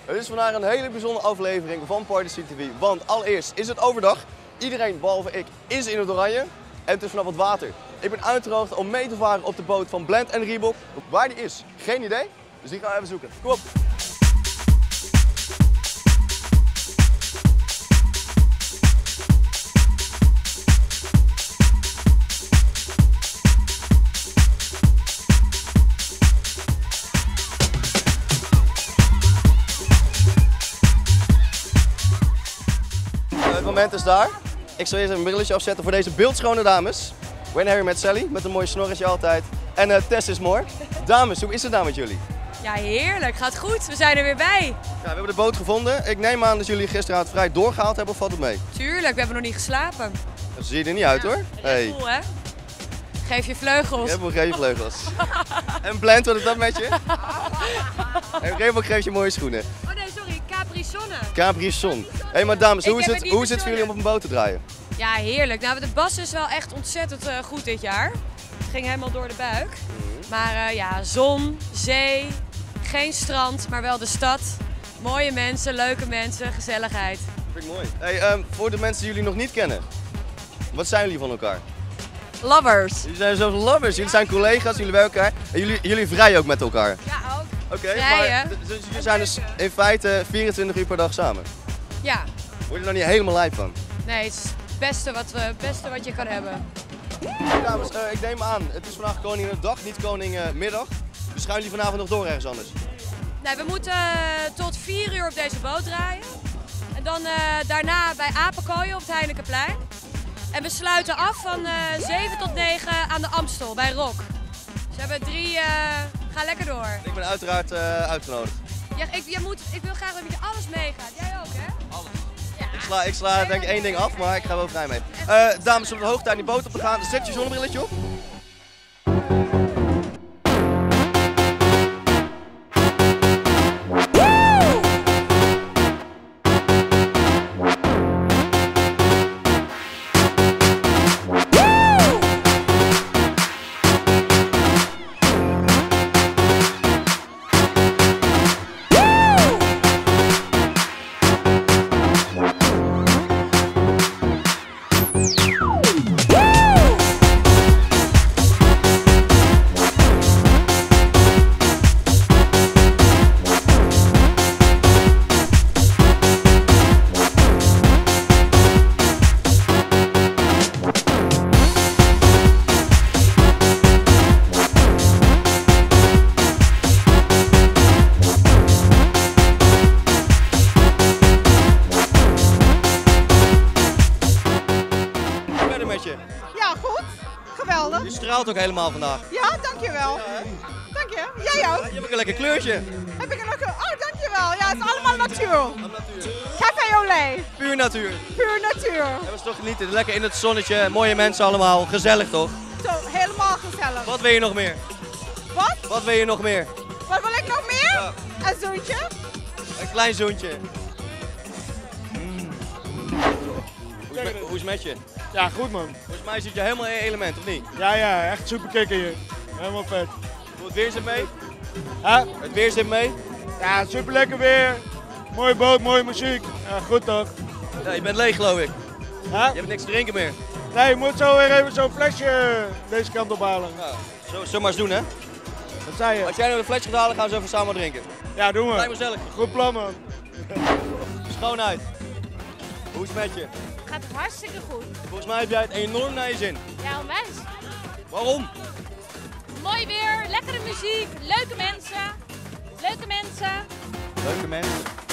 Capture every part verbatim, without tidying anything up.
Het is vandaag een hele bijzondere aflevering van Party City T V, want allereerst is het overdag. Iedereen, behalve ik, is in het oranje en het is vanaf het water. Ik ben uitgenodigd om mee te varen op de boot van Blend en Reebok. Waar die is, geen idee, dus die gaan we even zoeken. Kom op! Het moment is daar. Ik zal eerst even een brilletje afzetten voor deze beeldschone dames. When Harry met Sally, met een mooi snorretje altijd. En uh, Tess is more. Dames, hoe is het daar met jullie? Ja, heerlijk. Gaat goed. We zijn er weer bij. Ja, we hebben de boot gevonden. Ik neem aan dat jullie gisteravond vrij doorgehaald hebben, of valt het mee? Tuurlijk, we hebben nog niet geslapen. Dat zie je er niet uit hoor. Hey. Cool, hè? Geef je vleugels. Reebok geef je vleugels. En Blend, wat is dat met je? En Reebok geeft je mooie schoenen. Oh nee, sorry. Capri Sonne. Capri Son. Hé, hey, maar dames, hoe is het, het hoe is het voor jullie om op een boot te draaien? Ja, heerlijk. Nou, de bas is wel echt ontzettend uh, goed dit jaar. Het ging helemaal door de buik. Mm-hmm. Maar uh, ja, zon, zee, geen strand, maar wel de stad. Mooie mensen, leuke mensen, gezelligheid. Dat vind ik mooi. Hey, um, voor de mensen die jullie nog niet kennen, wat zijn jullie van elkaar? Lovers. Jullie zijn zo lovers, jullie zijn collega's, jullie bij elkaar. En jullie, jullie vrijen ook met elkaar? Ja, ook. Oké, okay, maar dus jullie zijn dus in feite vierentwintig uur per dag samen? Ja. Word je er nou niet helemaal lijp van? Nee, het is het beste wat, we, beste wat je kan hebben. Dames, uh, ik neem aan, het is vandaag Koninginnedag, niet Koningmiddag. Dus gaan jullie vanavond nog door ergens anders? Nee, we moeten uh, tot vier uur op deze boot draaien. En dan uh, daarna bij Apenkooien op het Heinekenplein. En we sluiten af van uh, zeven tot negen aan de Amstel bij Rock. Dus we hebben drie, uh, ga lekker door. Ik ben uiteraard uh, uitgenodigd. Ja, ik, je moet, ik wil graag dat je alles meegaat. Jij ook, hè? Alles. Ja. Ik sla, ik sla denk ik één ding af, maar ik ga wel vrij mee. Uh, dames, op de hoogte aan die boot op te gaan. Zet je zonnebrilletje op. Ja, goed. Geweldig. Je straalt ook helemaal vandaag. Ja, dankjewel. Ja, dank je. Jij ook. Je hebt ook een lekker kleurtje. Heb ik een lekker... Oh, dankjewel. Ja, het is allemaal natuur. Café Olé. Puur natuur. Puur natuur. Dat was toch genieten. Lekker in het zonnetje. Mooie mensen allemaal. Gezellig toch? Zo, helemaal gezellig. Wat wil je nog meer? Wat? Wat wil je nog meer? Wat wil ik nog meer? Ja. Een zoentje. Een klein zoentje. Mm. Hoe, is met, hoe is het met je? Ja, goed man. Volgens mij zit je helemaal in je element, of niet? Ja, ja, echt super kikker hier. Helemaal vet. Het weer zit mee? Huh? Het weer zit mee? Ja, super lekker weer. Mooie boot, mooie muziek. Ja, goed toch? Ja, je bent leeg geloof ik. Huh? Je hebt niks te drinken meer. Nee, je moet zo weer even zo'n flesje deze kant op halen. Ja, zo, zo maar eens doen hè. Wat zei je? Als jij nou een flesje gaat halen, gaan we zo even samen drinken. Ja, doen we. Lijkt me gezellig. Goed plan man. Schoonheid. Hoe is het met je? Gaat het hartstikke goed. Volgens mij heb jij het enorm naar je zin. Ja, mens. Waarom? Mooi weer, lekkere muziek, leuke mensen. Leuke mensen. Leuke mensen.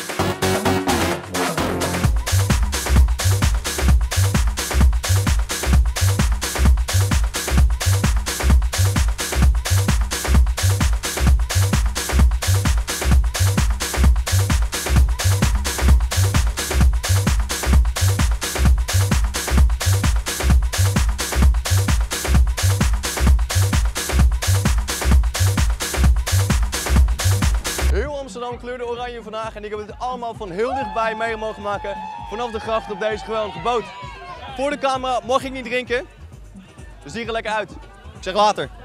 Amsterdam kleurde oranje vandaag en ik heb het allemaal van heel dichtbij mee mogen maken vanaf de gracht op deze geweldige boot. Voor de camera mocht ik niet drinken, dus die gaat lekker uit. Ik zeg later.